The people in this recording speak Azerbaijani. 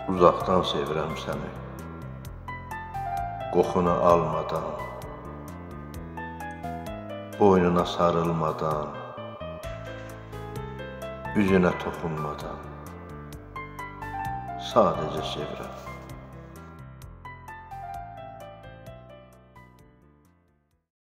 Uzaqdan sevirəm səni, qoxunu almadan, boynuna sarılmadan, üzünə toxunmadan, sadəcə sevirəm.